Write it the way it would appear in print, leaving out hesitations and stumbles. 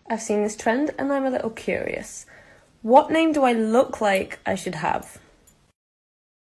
I've seen this trend and I'm a little curious. What name do I look like I should have?